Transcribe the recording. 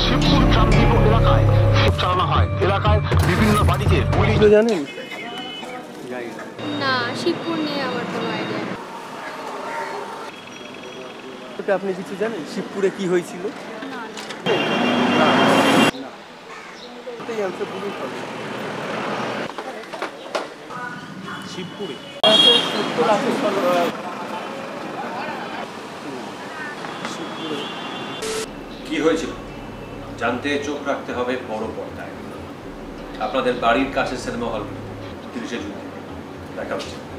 শিবপুর ট্রামডিপো এলাকায় চালানো হয়। এলাকায় বিভিন্ন বাড়িতে গুলি জানেন না, শিবপুর নিয়ে আমার কোনো আইডিয়া নেই। আপনি কিছু জানেন শিবপুরে কি হয়েছিল? শিবপুরে কি হয়েছিল জানতে চোখ রাখতে হবে বড় পর্দায়। আপনাদের বাড়ির কাছে সিনেমা হল 30 জুন দেখা হচ্ছে।